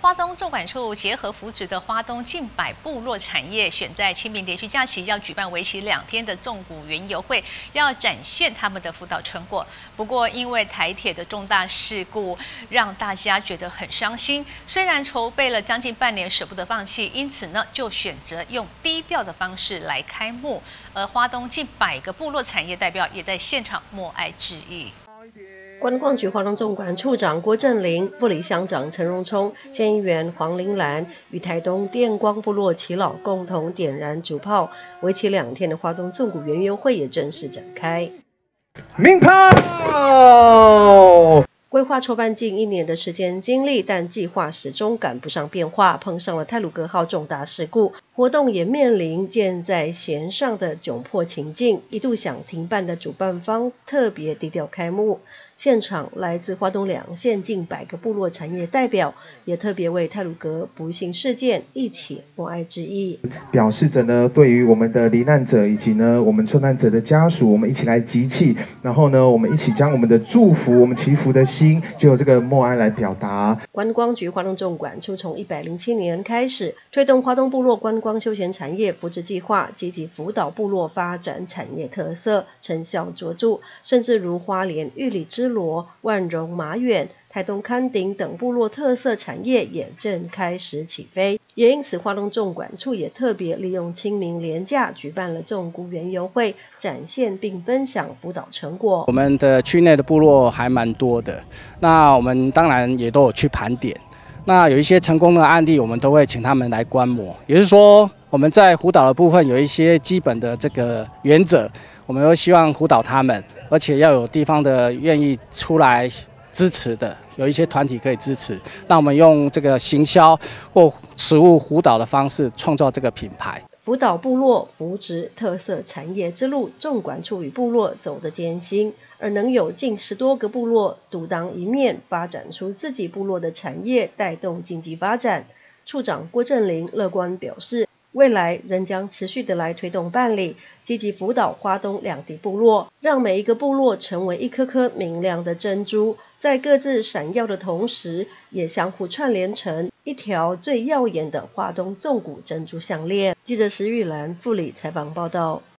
花东纵管处结合扶植的花东近百部落产业，选在清明连续假期要举办为期2天的纵谷园游会，要展现他们的辅导成果。不过，因为台铁的重大事故，让大家觉得很伤心。虽然筹备了将近半年，舍不得放弃，因此呢，就选择用低调的方式来开幕。而花东近100个部落产业代表也在现场默哀致意。 观光局花东纵管处长郭振林、副理乡长陈荣聪、县议员黄玲兰与台东电光部落耆老共同点燃主炮，为期2天的花东纵谷园游会也正式展开。 鸣炮！ 规划筹办近1年的时间精力，但计划始终赶不上变化，碰上了太鲁阁号重大事故，活动也面临箭在弦上的窘迫情境，一度想停办的主办方特别低调开幕。现场来自花东2县近100个部落产业代表，也特别为太鲁阁不幸事件一起默哀致意， 表示着呢，对于我们的罹难者以及呢我们受难者的家属，我们一起来集气，然后呢，我们一起将我们的祝福、我们祈福的心，就由这个默哀来表达。 观光局花东纵管处从107年开始推动花东部落观光休闲产业扶植计划，积极辅导部落发展产业特色，成效卓著，甚至如花莲玉里之罗、万荣马远、台东勘顶等部落特色产业也正开始起飞。也因此，花东纵管处也特别利用清明连假举办了纵谷园游会，展现并分享辅导成果。 我们的区内的部落还蛮多的，那我们当然也都有去盘点。那有一些成功的案例，我们都会请他们来观摩。也就是说，我们在辅导的部分有一些基本的这个原则，我们都希望辅导他们，而且要有地方的愿意出来支持的，有一些团体可以支持。那我们用这个行销或实务辅导的方式，创造这个品牌。 辅导部落扶植特色产业之路，纵管处与部落走得艰辛，而能有近10多个部落独当一面，发展出自己部落的产业，带动经济发展。处长郭振林乐观表示，未来仍将持续的来推动办理，积极辅导花东2地部落，让每一个部落成为一颗颗明亮的珍珠，在各自闪耀的同时，也相互串联成一条最耀眼的花东纵谷珍珠项链。记者石玉兰、副理采访报道。